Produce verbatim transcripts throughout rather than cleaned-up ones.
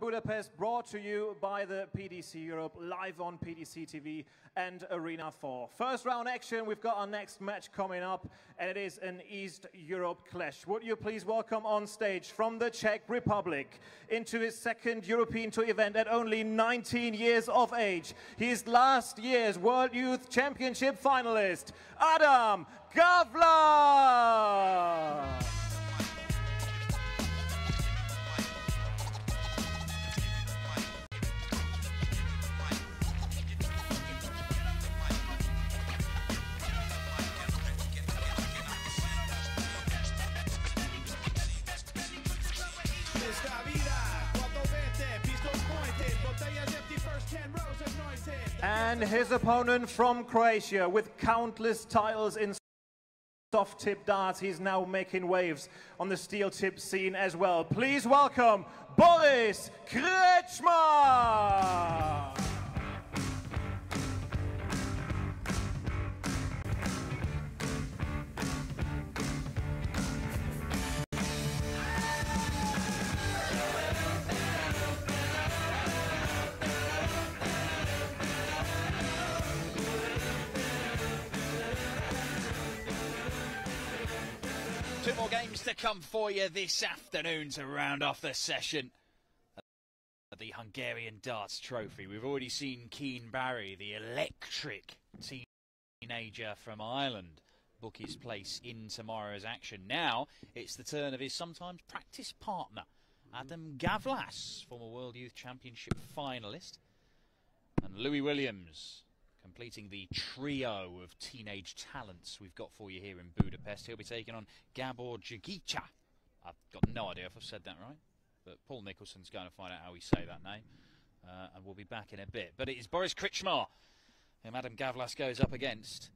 Budapest, brought to you by the P D C Europe, live on P D C T V and Arena four. First round action, we've got our next match coming up, and it is an East Europe clash. Would you please welcome on stage from the Czech Republic, into his second European Tour event at only nineteen years of age. He is last year's World Youth Championship finalist, Adam Gawlas! And his opponent from Croatia, with countless titles in soft tip darts, he's now making waves on the steel tip scene as well. Please welcome Boris Krčmar! Two more games to come for you this afternoon to round off the session at the Hungarian Darts Trophy. We've already seen Keane Barry, the electric teenager from Ireland, book his place in tomorrow's action. Now it's the turn of his sometimes practice partner, Adam Gawlas, former World Youth Championship finalist, and Louis Williams, completing the trio of teenage talents we've got for you here in Budapest. He'll be taking on Gabor Jagica. I've got no idea if I've said that right, but Paul Nicholson's going to find out how we say that name, uh, and we'll be back in a bit. But it is Boris Krčmar whom Adam Gawlas goes up against.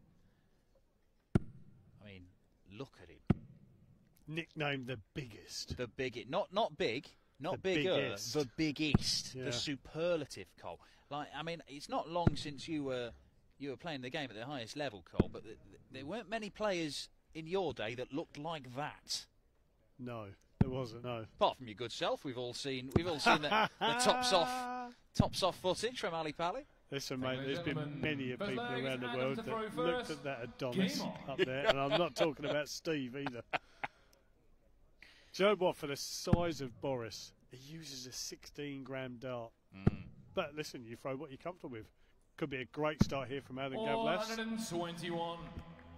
I mean, look at him. Nicknamed the biggest. The biggest. Not, not big. Not the bigger, biggest. the biggest, yeah. The superlative, Cole. Like, I mean, it's not long since you were you were playing the game at the highest level, Cole, but th th there weren't many players in your day that looked like that. No, there wasn't. No. Apart from your good self, we've all seen we've all seen the, the tops off tops off footage from Ali Pali. Listen, mate, there's been many of people around the world that looked at that Adonis up there, and I'm not talking about Steve either. Do you know what? For the size of Boris, he uses a sixteen gram dart. Mm. But listen, you throw what you're comfortable with. Could be a great start here from Adam Gawlas. one hundred twenty-one.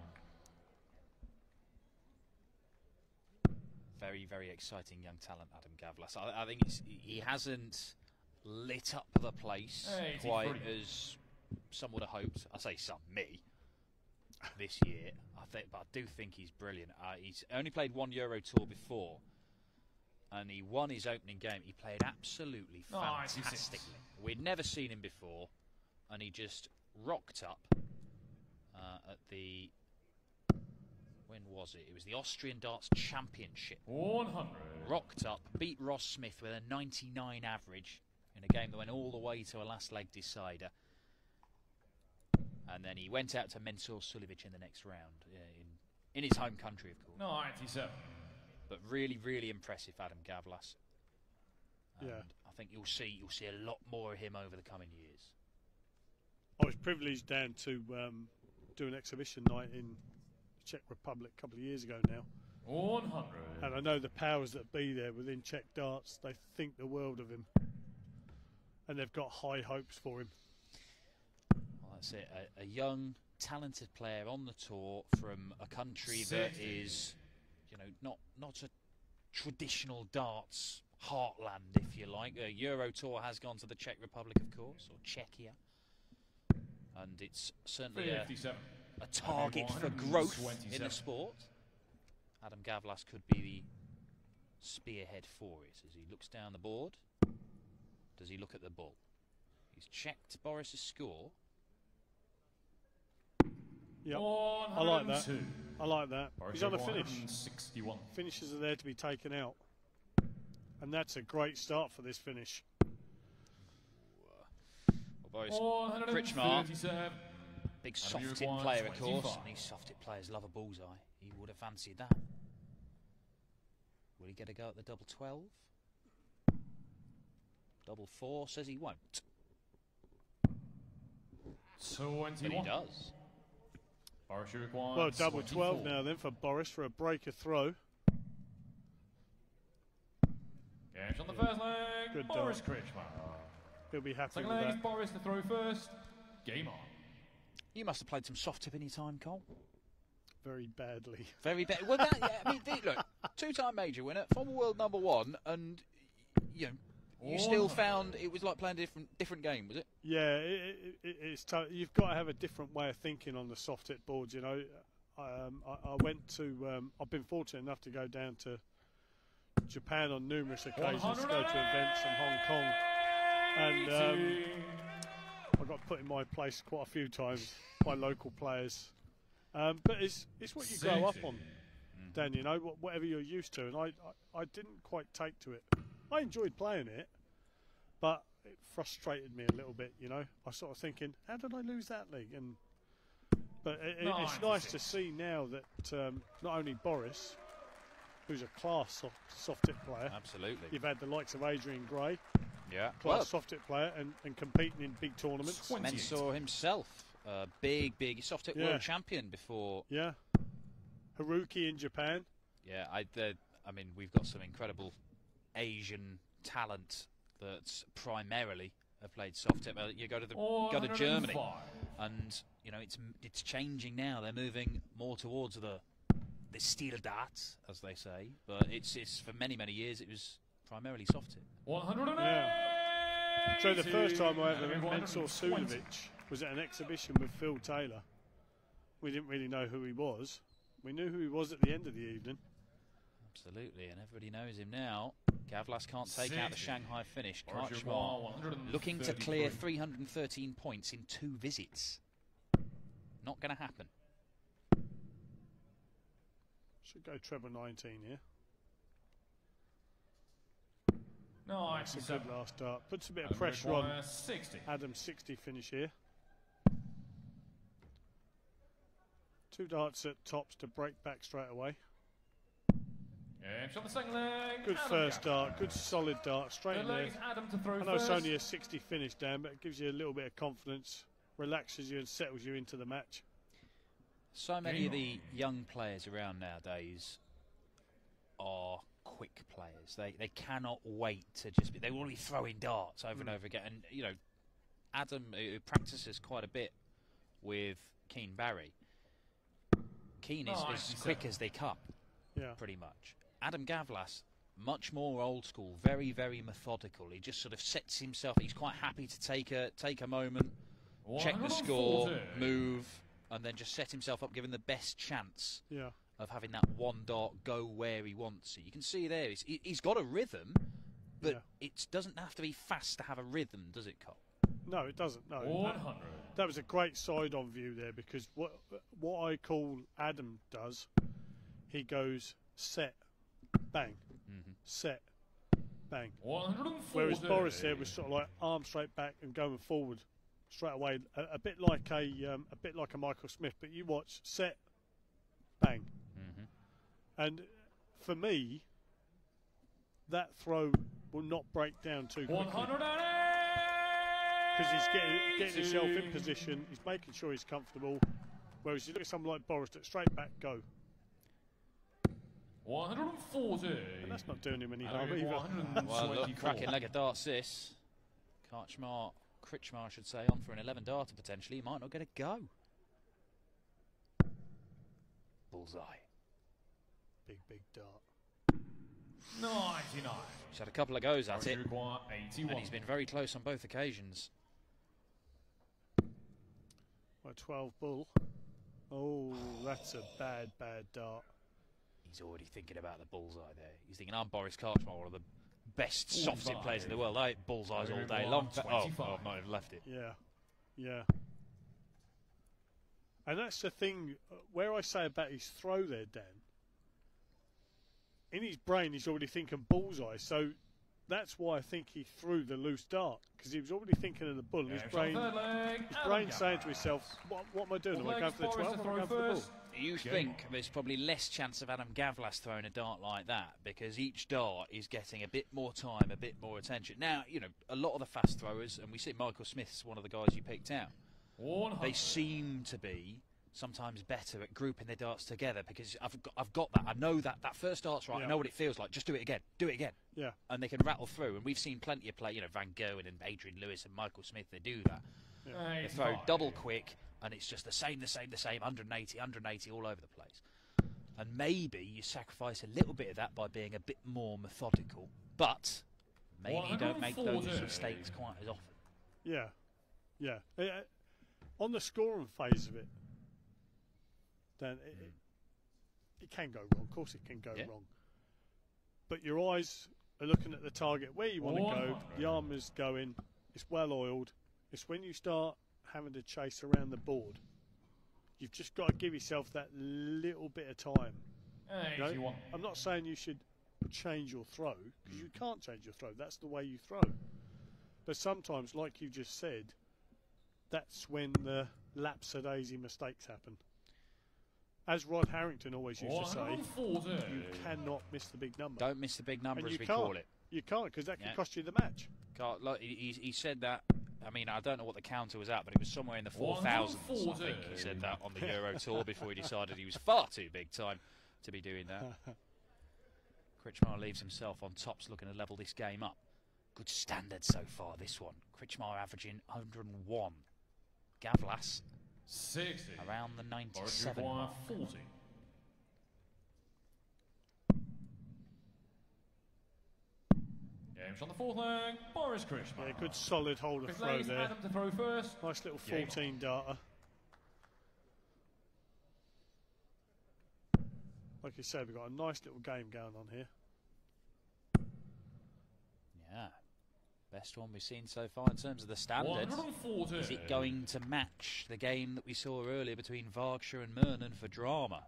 Very, very exciting young talent, Adam Gawlas. I, I think it's, he hasn't lit up the place quite as some would have hoped. I say some, me, this year. I think, but I do think he's brilliant. Uh, he's only played one Euro Tour before, and he won his opening game. He played absolutely fantastically. Oh, We'd never seen him before, and he just rocked up uh, at the... When was it? It was the Austrian Darts Championship. one hundred. Rocked up, beat Ross Smith with a ninety-nine average in a game that went all the way to a last leg decider. And then he went out to Mensur Suljovic in the next round, uh, in, in his home country, of course. ninety-seven. But really, really impressive, Adam Gawlas. And yeah. I think you'll see you'll see a lot more of him over the coming years. I was privileged down to um, do an exhibition night in the Czech Republic a couple of years ago now. one hundred. And I know the powers that be there within Czech darts, they think the world of him. And they've got high hopes for him. Well, that's it. A, a young, talented player on the tour from a country sixty. That is, you know, not not a traditional darts heartland, if you like. A Euro Tour has gone to the Czech Republic, of course, or Czechia, and it's certainly a, a target for growth in the sport. Adam Gawlas could be the spearhead for it as he looks down the board. Does he look at the ball? He's checked Boris's score. Yep. I like that. I like that. Boris He's on a finish. sixty-one. Finishes are there to be taken out. And that's a great start for this finish. Well, Boris Krčmar, big soft tip player, of course. And these soft tip players love a bullseye. He would have fancied that. Will he get a go at the double twelve? Double four says he won't. twenty-one. But he does. Boris, you require Well, double twelve twenty-four. now then for Boris for a breaker throw. Games on the first leg. Good Boris dart. Kretschmar. He'll be happy Second with leg is that. Boris to throw first. Game on. You must have played some soft tip any time, Cole. Very badly. Very bad. Well, that, yeah, I mean, th- look, two-time major winner, former world number one, and you know, you still found it was like playing a different different game, was it? Yeah, it, it, it, it's tough. You've got to have a different way of thinking on the soft hit boards. You know, um, I, I went to. Um, I've been fortunate enough to go down to Japan on numerous occasions, to go to events in Hong Kong, and um, I got put in my place quite a few times by local players. Um, but it's it's what you grow up on, Dan. You know, wh- whatever you're used to, and I, I I didn't quite take to it. I enjoyed playing it, but it frustrated me a little bit. You know, I was sort of thinking, how did I lose that league? And but it, it, it's nice to see now that um, not only Boris, who's a class soft, soft tip player, Absolutely. you've had the likes of Adrian Gray, Yeah. class Well, soft tip player, and, and competing in big tournaments. twenty. Mensur himself, uh, big, big soft tip Yeah. world champion before. Yeah, Haruki in Japan. Yeah, I, the, I mean, we've got some incredible Asian talent that primarily have played soft tip. Uh, You go to the go to Germany, one oh five. and you know it's it's changing now. They're moving more towards the the steel dart, as they say. But it's it's for many many years it was primarily soft tip. one hundred eight. Yeah. So the first time I ever And met Mensur one twenty. Suljovic was at an exhibition with Phil Taylor. We didn't really know who he was. We knew who he was at the end of the evening. Absolutely, and everybody knows him now. Gavlas can't take out the Sixty. Shanghai finish. Boris Karchmar Joubert, one hundred looking to clear thirty-three. three hundred thirteen points in two visits. Not going to happen. Should go treble nineteen here. Nice. It's a good last start. Puts a bit of pressure on sixty. Adam's sixty finish here. Two darts at tops to break back straight away. And shot the second leg. Good Adam first Gavlas. dart, good solid dart, straight Third in leg there. is Adam to throw I know it's first. only a sixty finish, Dan, but it gives you a little bit of confidence, relaxes you and settles you into the match. So many Game of the young players around nowadays are quick players. They they cannot wait to just be. They want to be throwing darts over and over again. And you know, Adam, who practices quite a bit with Keane Barry. Keane is Nice. as quick as they come, Yeah. pretty much. Adam Gavlas, much more old school, very very methodical. He just sort of sets himself. He's quite happy to take a take a moment, check the score, one forty. move, and then just set himself up, given the best chance Yeah. of having that one dart go where he wants it. You can see there, he's, he- he's got a rhythm, but Yeah. it doesn't have to be fast to have a rhythm, does it, Cole? No, it doesn't. No. one That, hundred. that was a great side-on view there, because what what I call Adam does, he goes set, bang, Mm-hmm. set, bang. one forty. Whereas Boris there was sort of like arm straight back and going forward straight away, a, a bit like a um, a bit like a Michael Smith. But you watch set, bang, Mm-hmm. and for me, that throw will not break down too one quickly hundred eight. because he's getting getting himself in position. He's making sure he's comfortable. Whereas you look at someone like Boris, that straight back go, one forty. and that's not doing him any And harm we either. have one Well, look, twenty-four. cracking leg of darts this. Karchmar, Kritchmar, I should say, on for an eleven darter potentially. He might not get a go. Bullseye. Big big dart. ninety-nine. He's had a couple of goes at it, Require eighty-one. and he's been very close on both occasions. Well, twelve bull. Oh, that's a bad bad dart. He's already thinking about the bullseye there. He's thinking, I'm Boris Karchmar, one of the best soft tip players in the world. I hit bullseyes all day long. Oh, oh, I've not even left it. Yeah, yeah. And that's the thing, uh, where I say about his throw there, Dan, in his brain he's already thinking bullseye, so that's why I think he threw the loose dart, because he was already thinking of the bull, and his brain, his brain saying to himself, what, what am I doing? Am I going for the twelve or am I going for the bull? You think there's probably less chance of Adam Gavlas throwing a dart like that because each dart is getting a bit more time, a bit more attention. Now, you know, a lot of the fast throwers, and we see Michael Smith's one of the guys you picked out, one hundred. They seem to be sometimes better at grouping their darts together because I've got, I've got that. I know that that first dart's right. Yeah. I know what it feels like. Just do it again. Do it again. Yeah. And they can rattle through. And we've seen plenty of play, you know, Van Gerwen and Adrian Lewis and Michael Smith, they do that. Yeah. They throw double quick, and it's just the same, the same, the same, one eighty, one eighty all over the place. And maybe you sacrifice a little bit of that by being a bit more methodical, but maybe you don't make those mistakes quite as often. Yeah, yeah. Uh, on the scoring phase of it, then it, it, it can go wrong. Of course it can go Yeah. wrong. But your eyes are looking at the target where you want to go, the armour's going, it's well oiled. It's when you start having to chase around the board, you've just got to give yourself that little bit of time. You know? I'm not saying you should change your throw, because you can't change your throw. That's the way you throw. But sometimes, like you just said, that's when the lapsadaisy mistakes happen. As Rod Harrington always used to say, you cannot miss the big number. Don't miss the big number, And as you we can't. call it. You can't, because that can Yeah. cost you the match. Can't, like, he, he said that. I mean, I don't know what the counter was at, but it was somewhere in the four thousands. I think he said that on the Euro Tour before he decided he was far too big time to be doing that. Kritschmar leaves himself on tops, looking to level this game up. Good standard so far, this one. Kritschmar averaging one hundred and one. Gavlas sixty. around the ninety-seven. forty. Games on the fourth leg, Boris Kritschmar. Yeah, good solid holder Fifth throw leg is there. Adam to throw first. Nice little Game on. fourteen darter. Like you said, we've got a nice little game going on here. Yeah. Best one we've seen so far in terms of the standard. one hundred forty. Is it going to match the game that we saw earlier between Vargsha and Mernon for drama?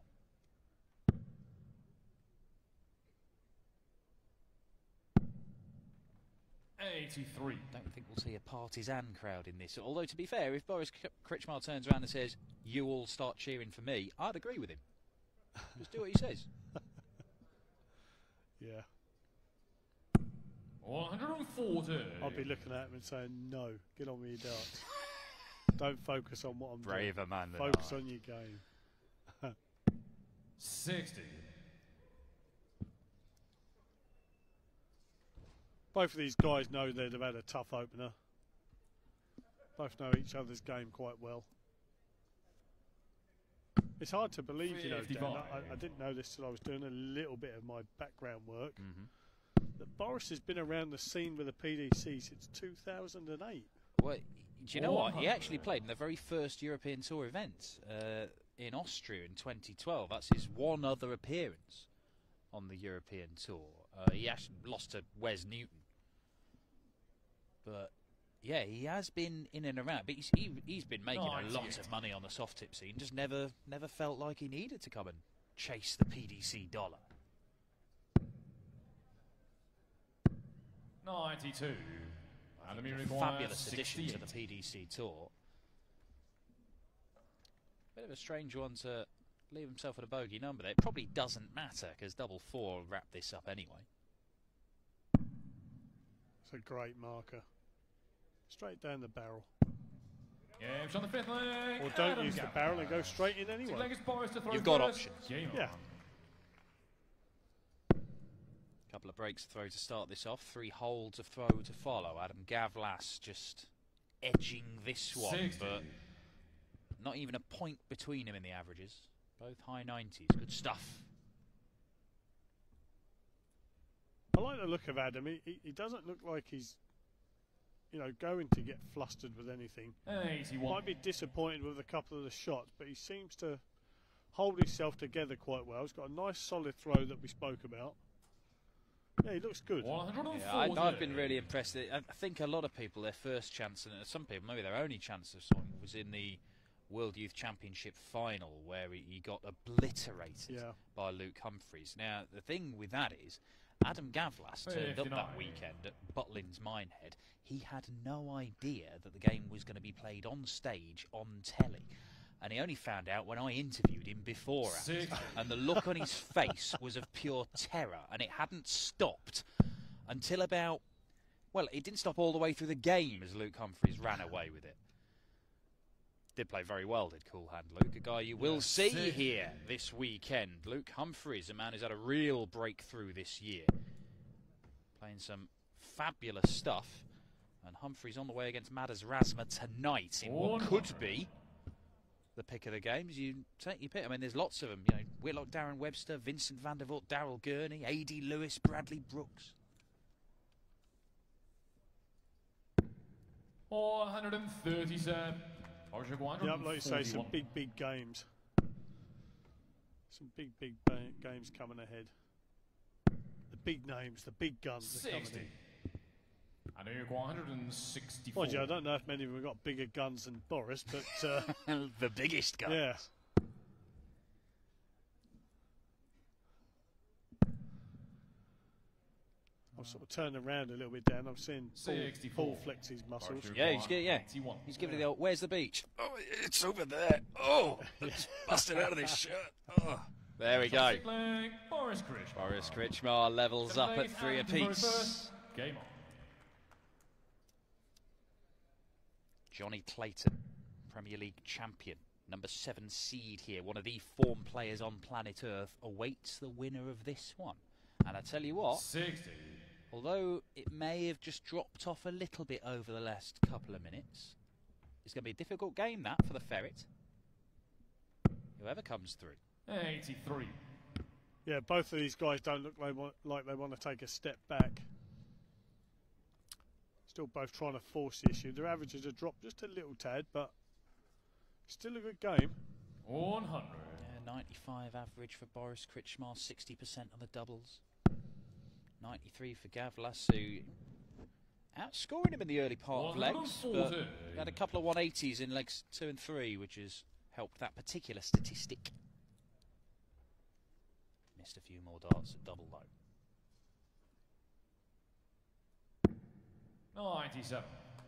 eighty-three. Don't think we'll see a partisan crowd in this. Although, to be fair, if Boris K- Kritschmar turns around and says, "You all start cheering for me," I'd agree with him. Just do what he says. Yeah. one hundred forty. I'll be looking at him and saying, no, get on with your darts. Don't focus on what I'm Braver doing. man than Focus I. on your game. sixty. Both of these guys know they'd have had a tough opener. Both know each other's game quite well. It's hard to believe, you know, Dan, I, I didn't know this till I was doing a little bit of my background work, Mm-hmm. that Boris has been around the scene with the P D C since two thousand eight. Well, do you know what? He actually played in the very first European Tour event uh, in Austria in twenty twelve. That's his one other appearance on the European Tour. Uh, he actually lost to Wes Newton. But, yeah, he has been in and around. But he's, he, he's been making a lot of money on the soft tip scene. Just never, never felt like he needed to come and chase the P D C dollar. ninety-two. And the requires Fabulous addition to sixty-eight. the P D C Tour. Bit of a strange one to leave himself at a bogey number there. It probably doesn't matter because double four will wrap this up anyway. It's a great marker. Straight down the barrel. Games on the fifth leg. Or don't Adam use the Gavlas. barrel and go straight in Sixth anyway. leg is Boris to throw You've got first. options. Game Yeah. on. Couple of breaks to throw to start this off. Three hole to throw to follow. Adam Gavlas just edging this one, sixty. but not even a point between him in the averages. Both high nineties. Good stuff. I like the look of Adam. He, he, he doesn't look like he's, you know, going to get flustered with anything. eighty-one. Might be disappointed with a couple of the shots, but he seems to hold himself together quite well. He's got a nice solid throw that we spoke about. Yeah, he looks good. one hundred forty. Yeah, I, I've been really impressed. I I think a lot of people, their first chance, and some people, maybe their only chance of something, was in the World Youth Championship final where he, he got obliterated Yeah. by Luke Humphreys. Now, the thing with that is, Adam Gavlas turned up that fifty-nine. weekend at Butlins Minehead. He had no idea that the game was going to be played on stage, on telly. And he only found out when I interviewed him before. And the look on his face was of pure terror. And it hadn't stopped until about, well, it didn't stop all the way through the game as Luke Humphries ran away with it. Did play very well, did Cool Hand Luke. A guy you will yeah, see sick. here this weekend. Luke Humphries, a man who's had a real breakthrough this year. Playing some fabulous stuff. And Humphries on the way against Madars Razma tonight in what could be the pick of the games. You take your pick. I mean, there's lots of them. You know, Whitlock, Darren Webster, Vincent van der Voort, Daryl Gurney, A D Lewis, Bradley Brooks. four hundred thirty-seven. Yeah, like you say, some big, big games. Some big, big games coming ahead. The big names, the big guns are coming in. I know you're one hundred sixty-four. Mind you, I don't know if many of them have got bigger guns than Boris, but... Uh, the biggest guns. Yeah. I'm sort of turning around a little bit, Dan. I'm seeing Paul, Paul flex his muscles. Yeah, he's, yeah. he's giving yeah. it the old, where's the beach? Oh, it's over there. Oh, it's busted out of this shirt. Oh. There we go. Boris Kritchmar. Boris Kritchmar levels up at three apiece. Game on. Johnny Clayton, Premier League champion, number seven seed here, one of the form players on planet Earth, awaits the winner of this one. And I tell you what, sixty. Although it may have just dropped off a little bit over the last couple of minutes, it's going to be a difficult game, that, for the Ferret. Whoever comes through. eighty-three. Yeah, both of these guys don't look like, like they want to take a step back. Still both trying to force the issue. Their averages have dropped just a little tad, but still a good game. one hundred. Yeah, ninety-five average for Boris Kritchmar, sixty percent on the doubles. ninety-three for Gav Lasso. Outscoring him in the early part of legs, but had a couple of one eighties in legs two and three, which has helped that particular statistic. Missed a few more darts at double low. ninety-seven.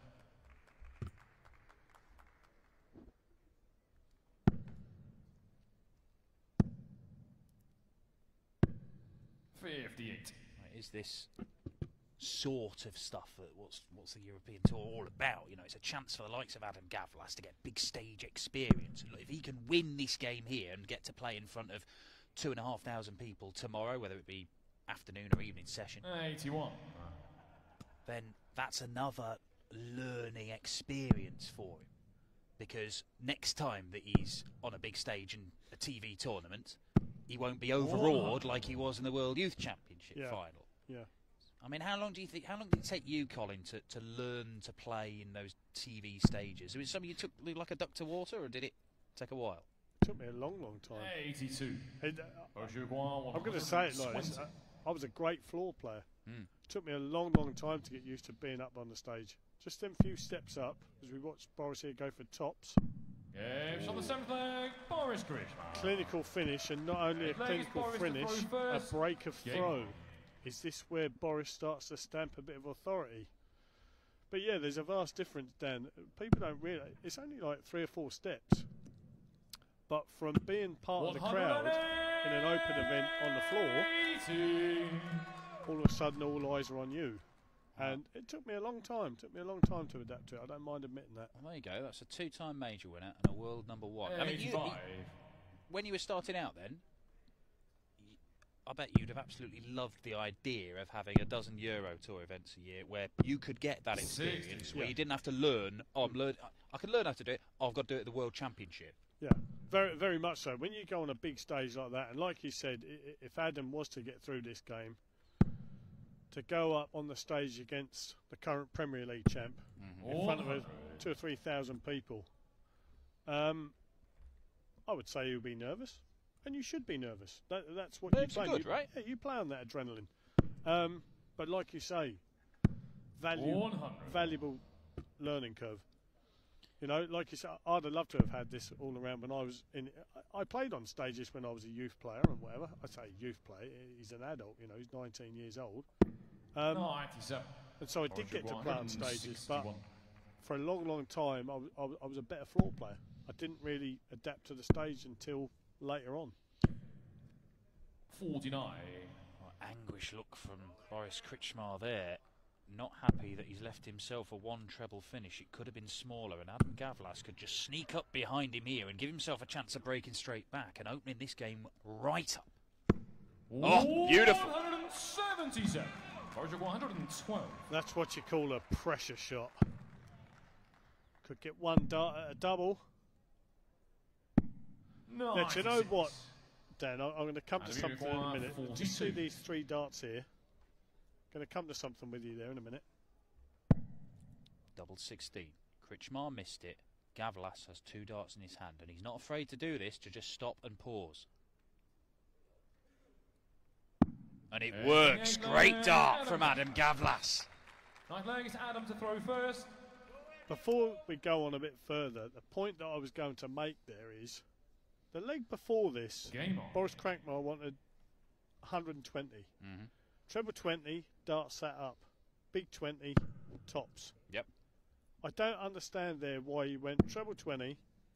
fifty-eight. Is this sort of stuff that what's what's the European Tour all about? You know, it's a chance for the likes of Adam Gavlas to get big stage experience. And look, if he can win this game here and get to play in front of two and a half thousand people tomorrow, whether it be afternoon or evening session, eighty-one, then that's another learning experience for him. Because next time that he's on a big stage in a T V tournament, he won't be overawed like he was in the World Youth Championship yeah. final. Yeah. I mean, how long do you think? How long did it take you, Colin, to, to learn to play in those T V stages? Was it something you took like a duck to water, or did it take a while? It took me a long, long time. eighty-two. It, uh, I'm going to say it like this. I, I was a great floor player. Mm. It took me a long, long time to get used to being up on the stage. Just them few steps up, as we watched Boris here go for tops. Yeah, on the seventh leg, Boris Kritchmar. Clinical finish, and not only a clinical finish, a break of throw. Is this where Boris starts to stamp a bit of authority? But yeah, there's a vast difference, Dan. People don't realise it's only like three or four steps. But from being part of the crowd in an open event on the floor, all of a sudden all eyes are on you. And it took me a long time, took me a long time to adapt to it. I don't mind admitting that. Well, there you go. That's a two-time major winner and a world number one. I mean, you, you, when you were starting out then, you, I bet you'd have absolutely loved the idea of having a dozen Euro Tour events a year where you could get that experience, where yeah. you didn't have to learn, oh, I'm learn, I can learn how to do it, oh, I've got to do it at the World Championship. Yeah, very, very much so. When you go on a big stage like that, and like you said, if Adam was to get through this game, to go up on the stage against the current Premier League champ mm-hmm. in front of a, two or three thousand people, um, I would say you'd be nervous, and you should be nervous. That, that's what Nerves you play. Good, you, right? Yeah, you play on that adrenaline. Um, but like you say, value, valuable learning curve. You know, like you said, I'd have loved to have had this all around when I was in. I played on stages when I was a youth player and whatever. I say youth player, he's an adult. You know, he's nineteen years old. Um, ninety-seven. And so I did get to play on stages, but for a long, long time, I was, I was a better floor player. I didn't really adapt to the stage until later on. forty-nine. Well, anguish look from Boris Krčmar there. Not happy that he's left himself a one treble finish. It could have been smaller, and Adam Gavlas could just sneak up behind him here and give himself a chance of breaking straight back and opening this game right up. Oh, beautiful. one hundred seventy-seven. Boris one hundred twelve. That's what you call a pressure shot. Could get one dart at a double. Now, do you know what, Dan? I'm going to come to something in a minute. Do you see these three darts here? Going to come to something with you there in a minute. Double sixteen. Krčmar missed it. Gavlas has two darts in his hand, and he's not afraid to do this, to just stop and pause. And it works. Great dart from Adam Gavlas. Ninth leg is Adam to throw first. Before we go on a bit further, the point that I was going to make there is the leg before this, Boris Krčmar wanted one hundred twenty. Mm-hmm. Treble twenty, dart sat up. Big twenty, tops. Yep. I don't understand there why you went treble twenty,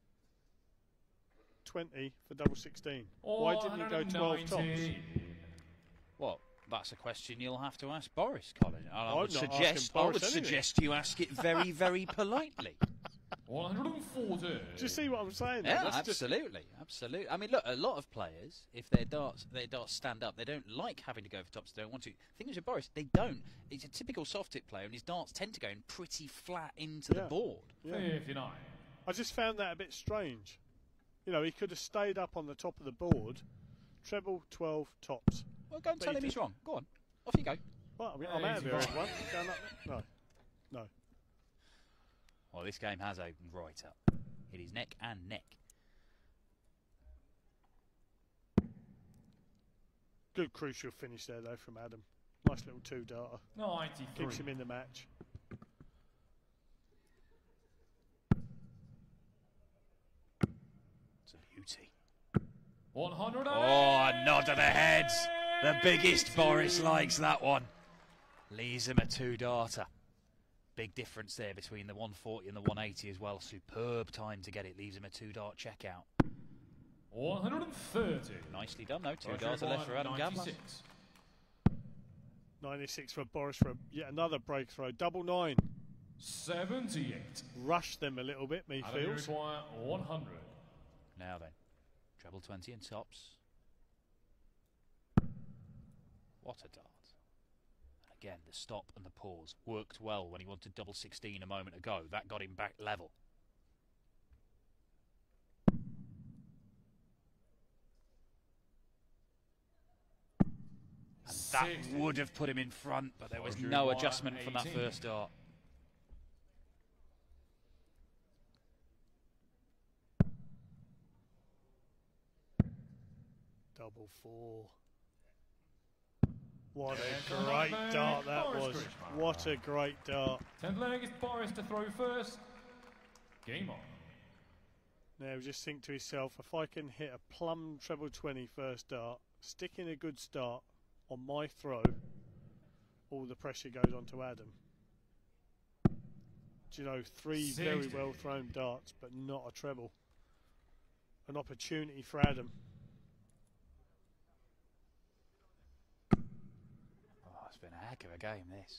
twenty for double sixteen. Why didn't you go twelve tops? Well, that's a question you'll have to ask Boris, Colin. And I I'm would not suggest asking I Boris would anything. suggest you ask it very, very politely. one hundred forty. Do you see what I'm saying? Yeah, That's just- absolutely, absolutely. I mean, look, a lot of players, if their darts, their darts stand up, they don't like having to go for tops. They don't want to. The thing is with Boris, they don't. He's a typical soft tip player, and his darts tend to go in pretty flat into Yeah. the board. Yeah. fifty-nine. I just found that a bit strange. You know, he could have stayed up on the top of the board, treble, twelve, tops. Well, go and But tell he him he's did- wrong. Go on, off you go. Well, I mean, I'm out of here, everyone. Going up there? No. No. Well, this game has opened right up. It is neck and neck. Good crucial finish there, though, from Adam. Nice little two-darter. ninety-three. Keeps him in the match. It's a beauty. one hundred. Oh, a nod to the heads. The biggest Boris likes that one. Leaves him a two-darter. Big difference there between the one forty and the one eighty as well. Superb time to get it. Leaves him a two-dart checkout. one hundred thirty. Nicely done, though. Two-darter left for Adam Gavlas. ninety-six. ninety-six for Boris for yet another breakthrough. Double nine. seventy-eight. Rushed them a little bit, me Adam, you feels. require one hundred. Now then, treble twenty and tops. What a dart. And again, the stop and the pause worked well when he wanted double sixteen a moment ago. That got him back level. And that sixty. would have put him in front, but there was Roger no Wyatt, adjustment from that eighteen. first dart. Double four. What a Yeah, great Boris dart that Krčmar. was. What a great dart. tenth leg is Boris to throw first. Game on. Now just think to yourself, if I can hit a plumb treble twenty first dart, stick in a good start on my throw, all the pressure goes onto Adam. Do you know, three very sixty. well thrown darts, but not a treble. An opportunity for Adam. Oh, it's been a heck of a game, this.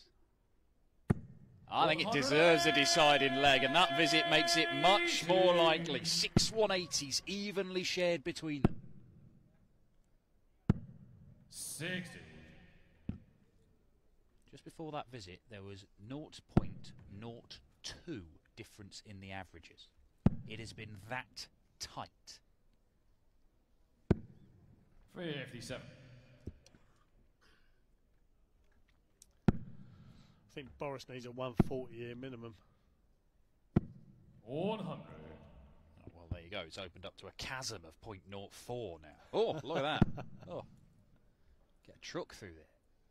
I think it deserves a deciding leg, and that visit makes it much more likely. Six one eighties evenly shared between them. sixty. Just before that visit, there was zero point zero two difference in the averages. It has been that tight. fifty-seven. I think Boris needs a one forty here minimum. one hundred. Oh, well, there you go. It's opened up to a chasm of zero point zero four now. Oh, look at that. Oh, get a truck through there.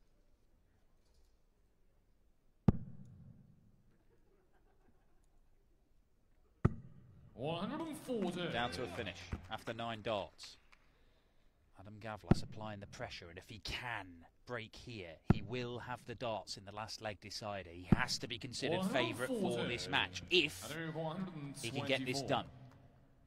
one hundred forty. Down to a finish after nine darts. Adam Gavlas applying the pressure, and if he can break here, he will have the darts in the last leg decider. He has to be considered favourite for this match if Adam, he can get this one hundred twenty-four. done.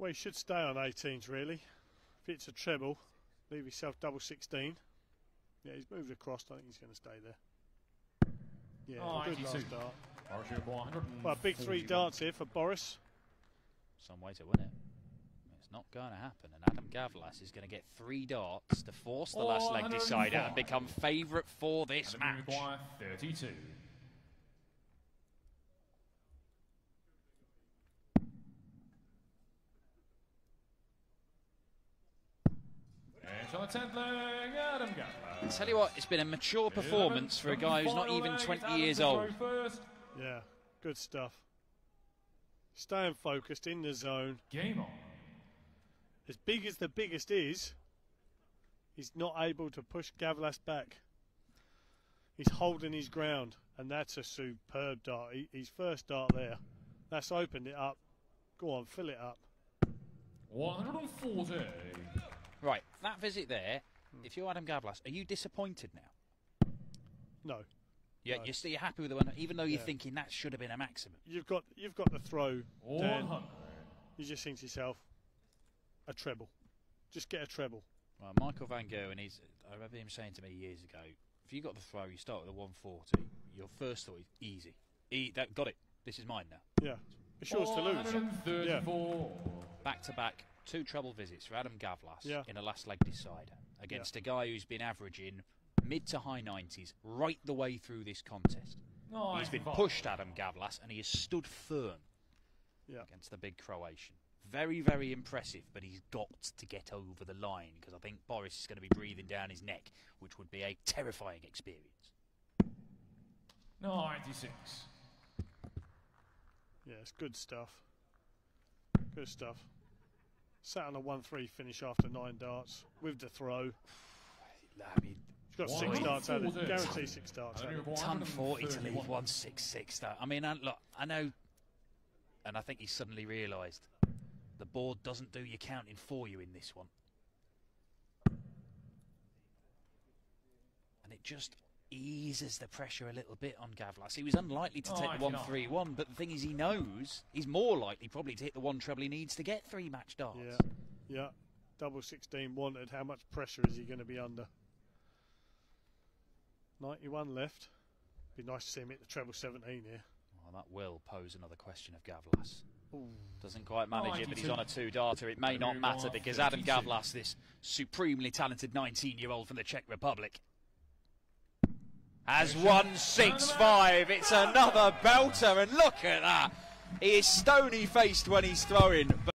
Well, you should stay on eighteens, really. If it's a treble, leave yourself double sixteen. Yeah, he's moved across. I think he's going to stay there. Yeah, Oh, good last eighty-two. dart. Parachute one hundred Well, big three forty-one. darts here for Boris. Some way to win it. It's not going to happen, and Adam Gavlas is going to get three darts to force the last leg decider and become favourite for this And match. we require thirty-two. Edge on the tenth leg, Adam Gavlas. Tell you what, it's been a mature performance for a guy who's not even twenty years old. Yeah, good stuff. Staying focused in the zone. Game on. As big as the biggest is, he's not able to push Gavlas back. He's holding his ground, and that's a superb dart. He, his first dart there. That's opened it up. Go on, fill it up. one hundred forty. Right, that visit there, if you're Adam Gavlas, are you disappointed now? No. Yeah, No. you're still happy with the one, even though you're Yeah. thinking that should have been a maximum. You've got you've got the throw. Dan. one hundred. You just think to yourself, a treble. Just get a treble. Well, Michael Van Gogh, and he's, I remember him saying to me years ago, if you got the throw, you start with a one forty, your first thought is easy. E, that, got it. This is mine now. Yeah. It's yours to lose. one thirty-four. Back to back, two treble visits for Adam Gavlas Yeah. in a last leg decider against a guy who's been averaging mid to high nineties right the way through this contest. He's been ninety-five. pushed, Adam Gavlas, and he has stood firm Yeah. against the big Croatian. Very, very impressive, but he's got to get over the line because I think Boris is going to be breathing down his neck, which would be a terrifying experience. ninety-six. Yeah, it's good stuff. Good stuff. Sat on a one three finish after nine darts with the throw. I mean, He's got One six hundred darts out of it. forty. Guarantee six darts out of it. ton forty to leave one six six. Though. I mean, I, look, I know, and I think he suddenly realised the board doesn't do your counting for you in this one, and it just eases the pressure a little bit on Gavlas. He was unlikely to Oh, take the actually one not. three one, but the thing is, he knows he's more likely probably to hit the one treble he needs to get three match darts. Yeah. Yeah. Double sixteen wanted. How much pressure is he going to be under? ninety-one left. Be nice to see him hit the treble seventeen here. Well, that will pose another question of Gavlas. Doesn't quite manage it, but he's on a two-darter. It may not matter because Adam Gavlas, this supremely talented nineteen-year-old from the Czech Republic, has one six five. It's another belter, and look at that. He is stony-faced when he's throwing.